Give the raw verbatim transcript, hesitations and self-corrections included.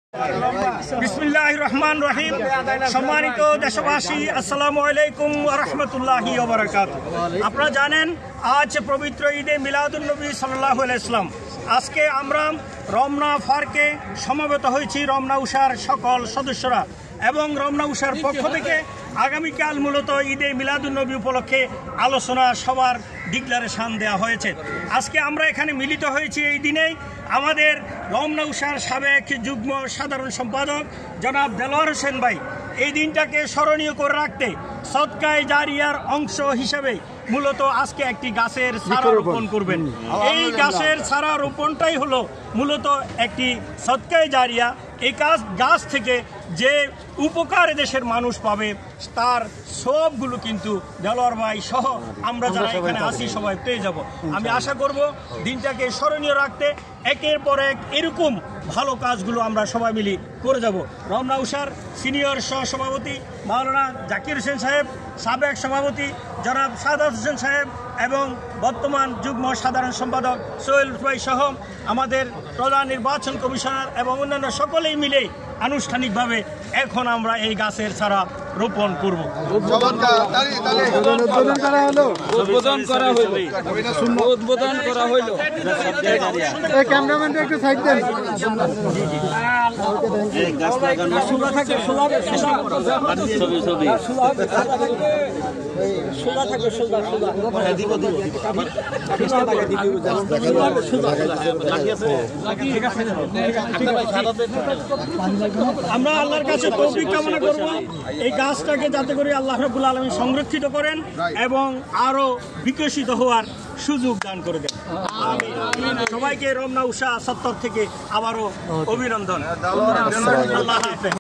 বিসমিল্লাহির রহমানির রহিম। সম্মানিত দেশবাসী, আসসালামু আলাইকুম ওয়া রাহমাতুল্লাহি ওয়া বারাকাতুহু। আপনারা জানেন আজ পবিত্র ঈদে মিলাদুন নবী সাল্লাল্লাহু আলাইহি ওয়াসাল্লাম। আজকে আমরা রমনা পার্কে সমবেত হয়েছি রমনা উষার সকল সদস্যরা এবং রমনা উষার পক্ষ থেকে আগামীকাল মূলত ঈদে মিলাদুন নবী উপলক্ষে আলোচনা সবার ডিক্লারেশন দেওয়া হয়েছে। আজকে আমরা এখানে মিলিত হয়েছি এই দিনেই আমাদের রমনা উষার সাবেক যুগ্ম সাধারণ সম্পাদক জনাব দেলোয়ার হোসেন ভাই এই দিনটাকে স্মরণীয় করে রাখতে সদকায়ে জারিয়ার অংশ হিসেবে মূলত আজকে একটি গাছের চারা রোপণ করবেন। এই গাছের চারা রোপণটাই হলো মূলত একটি সদকায়ে জারিয়া। এই গাছ গাছ থেকে যে উপকার দেশের মানুষ পাবে তার সবগুলো কিন্তু দেলোয়ার ভাই সহ আমরা যারা এখানে আসি সবাই পেয়ে যাব। আমি আশা করব দিনটাকে স্মরণীয় রাখতে একের পর এক এরকম ভালো কাজগুলো আমরা সবাই মিলে করে যাব। রমনা উষার সিনিয়র সহ সভাপতি মাওলানা জাকির হোসেন সাহেব, সাবেক সভাপতি জনাব সাদাত হোসেন সাহেব এবং বর্তমান যুগ্ম সাধারণ সম্পাদক সোহেল ভাই সহ আমাদের প্রধান নির্বাচন কমিশনার এবং অন্যান্য সকলেই মিলে আনুষ্ঠানিকভাবে এখন আমরা এই গাছের চারা রোপণ করব। উদ্বোধন করা হলো উদ্বোধন করা হলো এই ক্যামেরাম্যানটা একটু সাইড দেন। এই গাছ লাগানো সোজা থাকে সোজা ছবি ছবি সোজা থাকে সোজা সোজা দিব দিব আমরা আল্লাহর কাছে তৌফিক কামনা করব এই গাছটাকে যাতে করে আল্লাহ রাব্বুল আলামিন সংরক্ষিত করেন এবং আরো বিকশিত হওয়ার সুযোগ দান করে দেন। আমিন। সবাইকে রমনা উষা সত্তর থেকে আবারও অভিনন্দন। আল্লাহ হাফেজ।